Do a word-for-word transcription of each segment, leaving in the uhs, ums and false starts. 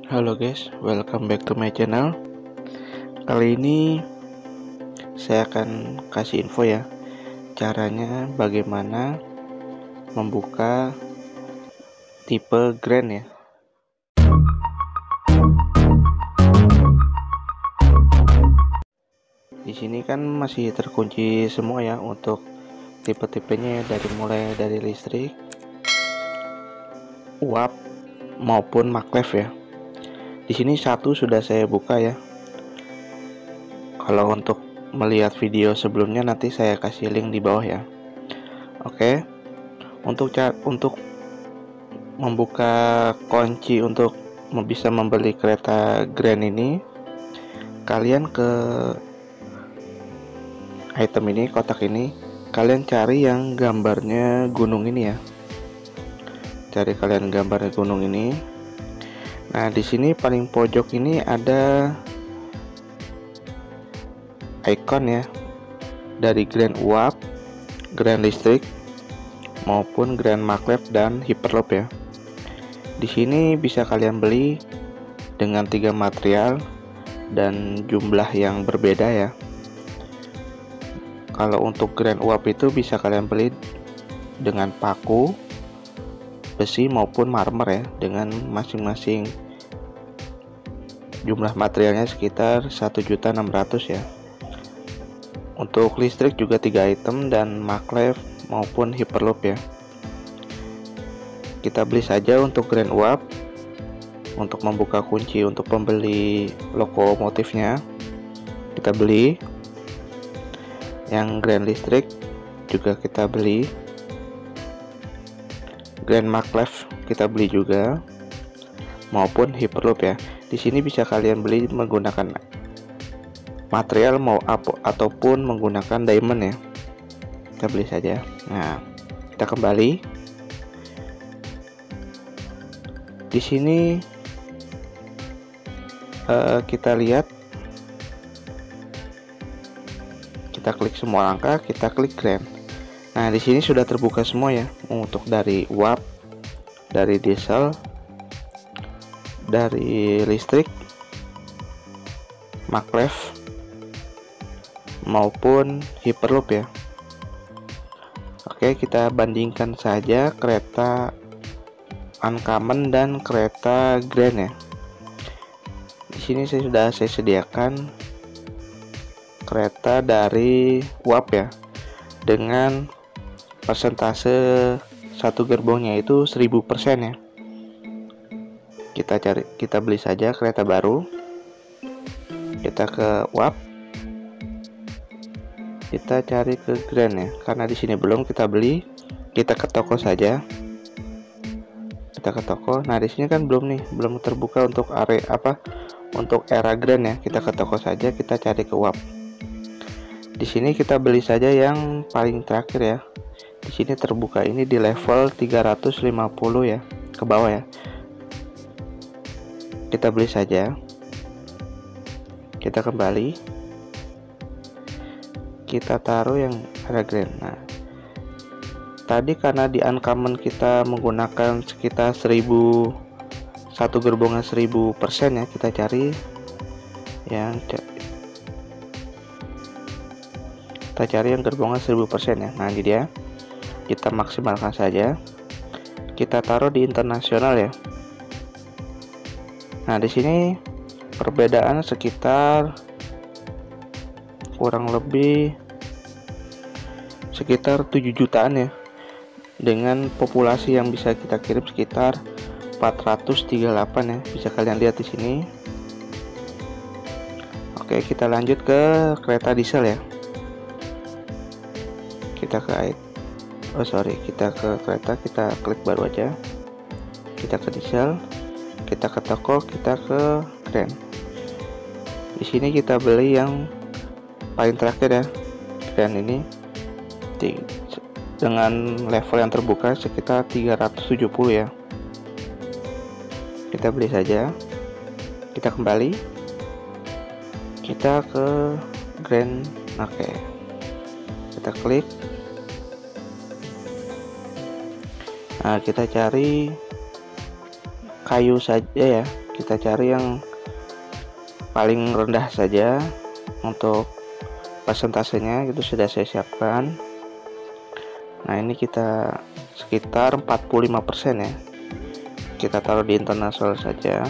Halo guys, welcome back to my channel. Kali ini saya akan kasih info ya, caranya bagaimana membuka tipe grand ya. Di sini kan masih terkunci semua ya untuk tipe-tipenya, dari mulai dari listrik, uap maupun maglev ya. Di sini satu sudah saya buka ya. Kalau untuk melihat video sebelumnya nanti saya kasih link di bawah ya. Oke. Untuk cara untuk membuka kunci untuk bisa membeli kereta grand ini, kalian ke item ini, kotak ini, kalian cari yang gambarnya gunung ini ya. Cari kalian gambarnya gunung ini. Nah, di sini paling pojok ini ada icon ya, dari grand uap, grand listrik, maupun grand maglev dan hyperloop ya. Di sini bisa kalian beli dengan tiga material dan jumlah yang berbeda ya. Kalau untuk grand uap itu bisa kalian beli dengan paku, besi maupun marmer ya, dengan masing-masing jumlah materialnya sekitar satu juta enam ratus ribu ya. Untuk listrik juga tiga item dan maglev maupun hyperloop ya. Kita beli saja untuk grand uap. Untuk membuka kunci untuk pembeli lokomotifnya kita beli. Yang grand listrik juga kita beli. Grand maglev kita beli juga, maupun hyperloop ya. Di sini bisa kalian beli menggunakan material mau apa ataupun menggunakan diamond ya. Kita beli saja. Nah, kita kembali. Di sini uh, kita lihat, kita klik semua angka, kita klik grand. Nah, di sini sudah terbuka semua ya, untuk dari uap, dari diesel, dari listrik, maglev maupun hyperloop ya. Oke, kita bandingkan saja kereta uncommon dan kereta grand ya. Di sini saya sudah saya sediakan kereta dari uap ya, dengan persentase satu gerbongnya itu seribu persen ya. Kita cari, kita beli saja kereta baru. Kita ke uap. Kita cari ke grand ya. Karena di sini belum kita beli, kita ke toko saja. Kita ke toko. Nah, di sini kan belum nih, belum terbuka untuk area apa? Untuk era grand ya. Kita ke toko saja, kita cari ke uap. Di sini kita beli saja yang paling terakhir ya. Di sini terbuka ini di level tiga ratus lima puluh ya, ke bawah ya. Kita beli saja. Kita kembali. Kita taruh yang ada grand. Nah, tadi karena di uncommon kita menggunakan sekitar seribu, satu gerbongnya seribu persen ya, kita cari yang kita cari yang gerbongnya seribu persen ya. Nah, ini dia. Kita maksimalkan saja. Kita taruh di internasional ya. Nah, di sini perbedaan sekitar kurang lebih sekitar tujuh jutaan ya, dengan populasi yang bisa kita kirim sekitar empat ratus tiga puluh delapan ya. Bisa kalian lihat di sini. Oke, kita lanjut ke kereta diesel ya. Kita ke oh sorry, kita ke kereta, kita klik baru aja. Kita ke diesel. Kita ke toko, kita ke grand. Di sini kita beli yang paling terakhir ya, grand ini dengan level yang terbuka sekitar tiga ratus tujuh puluh ya. Kita beli saja. Kita kembali. Kita ke grand. Oke. Kita klik. Nah, kita cari kayu saja ya. Kita cari yang paling rendah saja. Untuk persentasenya itu sudah saya siapkan. Nah, ini kita sekitar empat puluh lima persen ya. Kita taruh di internasional saja.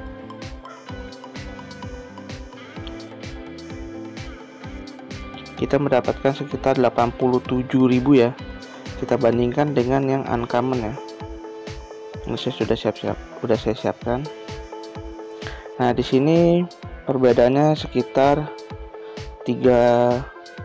Kita mendapatkan sekitar delapan puluh tujuh ribu ya. Kita bandingkan dengan yang uncommon ya. Ini saya sudah siap-siap, sudah saya siapkan. Nah, di sini perbedaannya sekitar tiga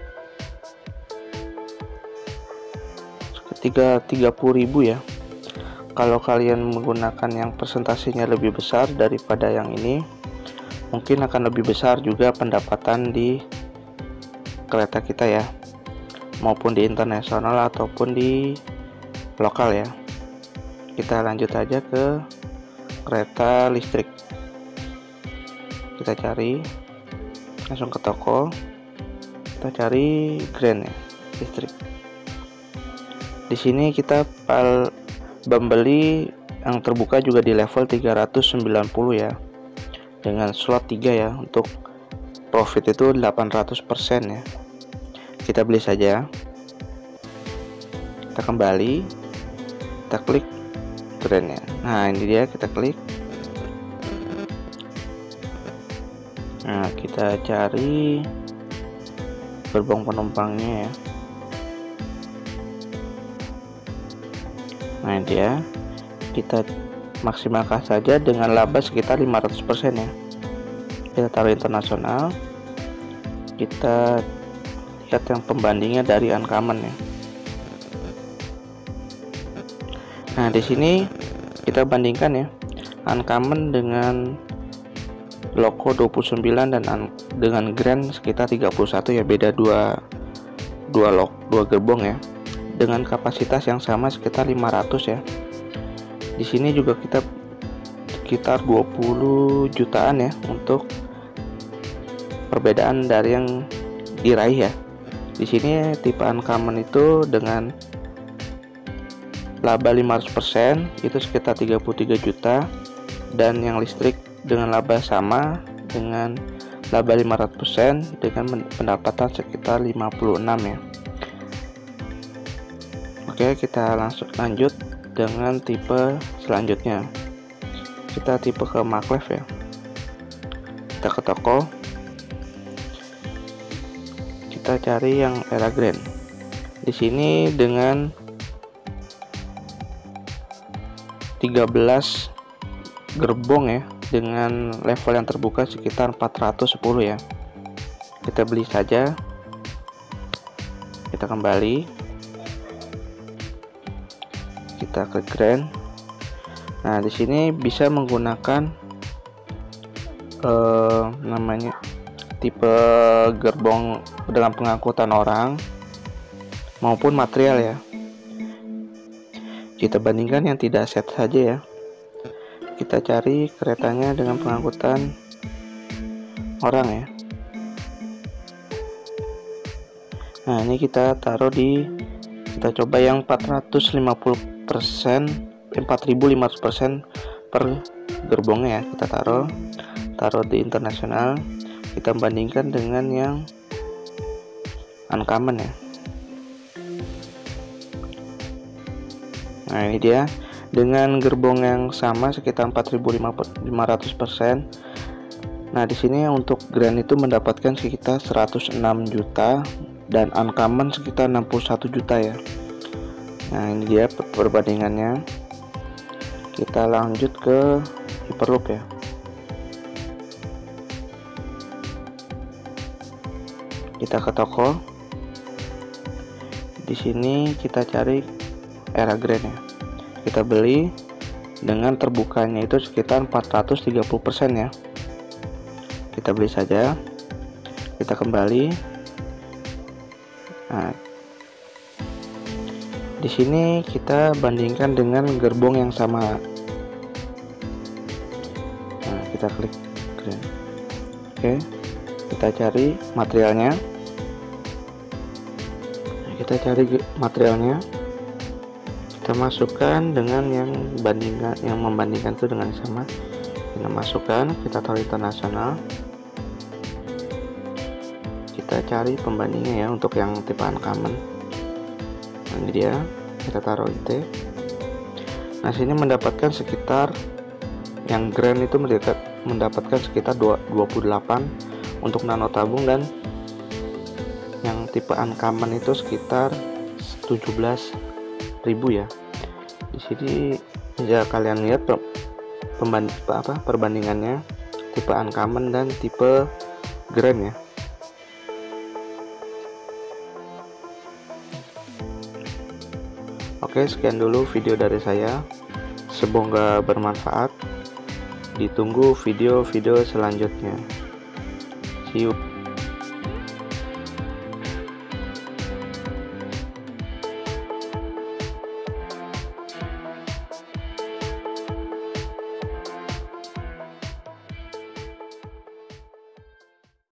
tiga puluh ribu ya. Kalau kalian menggunakan yang persentasenya lebih besar daripada yang ini, mungkin akan lebih besar juga pendapatan di kereta kita ya, maupun di internasional ataupun di lokal ya. Kita lanjut aja ke kereta listrik. Kita cari langsung ke toko, kita cari Grand ya, listrik. Di sini kita pal membeli yang terbuka juga di level tiga ratus sembilan puluh ya, dengan slot tiga ya. Untuk profit itu delapan ratus persen ya. Kita beli saja. Kita kembali, kita klik trennya. Nah, ini dia, kita klik. Nah, kita cari gerbong penumpangnya ya. Nah, ini dia. Kita maksimalkan saja dengan laba sekitar lima ratus persen ya. Kita taruh internasional. Kita lihat yang pembandingnya dari uncommon ya. Nah, di sini kita bandingkan ya, uncommon dengan Loco dua puluh sembilan dan dengan Grand sekitar tiga puluh satu ya, beda dua dua lok dua gerbong ya, dengan kapasitas yang sama sekitar lima ratus ya. Di sini juga kita sekitar dua puluh jutaan ya untuk perbedaan dari yang diraih ya. Di sini tipe uncommon itu dengan laba lima ratus persen itu sekitar tiga puluh tiga juta, dan yang listrik dengan laba sama dengan laba lima ratus persen dengan pendapatan sekitar lima puluh enam ya. Oke, kita langsung lanjut dengan tipe selanjutnya. Kita tipe ke maglev ya. Kita ke toko, kita cari yang era Grand. Di sini dengan tiga belas gerbong ya, dengan level yang terbuka sekitar empat ratus sepuluh ya. Kita beli saja. Kita kembali, kita ke Grand. Nah, di sini bisa menggunakan eh, namanya tipe gerbong dengan pengangkutan orang maupun material ya. Kita bandingkan yang tidak set saja ya. Kita cari keretanya dengan pengangkutan orang ya. Nah, ini kita taruh di, kita coba yang empat ratus lima puluh persen, empat ribu lima ratus persen per gerbongnya ya. Kita taruh taruh di internasional. Kita bandingkan dengan yang uncommon ya. Nah, ini dia dengan gerbong yang sama sekitar empat ribu lima ratus persen. Nah, di sini untuk Grand itu mendapatkan sekitar seratus enam juta dan uncommon sekitar enam puluh satu juta ya. Nah, ini dia perbandingannya. Kita lanjut ke Hyperloop ya. Kita ke toko. Di sini kita cari era Grand ya. Kita beli dengan terbukanya itu sekitar empat ratus tiga puluh persen ya. Kita beli saja. Kita kembali. Nah, di sini kita bandingkan dengan gerbong yang sama. Nah, kita klik Grand. Oke, kita cari materialnya. Nah, kita cari materialnya. Kita masukkan dengan yang bandingkan, yang membandingkan itu dengan sama. Kita masukkan, kita taruh internasional. Kita cari pembandingnya ya untuk yang tipe uncommon. Nah, ini dia, kita taruh I T. Nah, sini mendapatkan sekitar yang grand itu mendekat mendapatkan sekitar dua puluh delapan untuk nano tabung, dan yang tipe uncommon itu sekitar tujuh belas ribu ya. Di sini ya kalian lihat pembanding apa perbandingannya tipe uncommon dan tipe grand ya. Oke, sekian dulu video dari saya. Semoga bermanfaat. Ditunggu video-video selanjutnya. See you.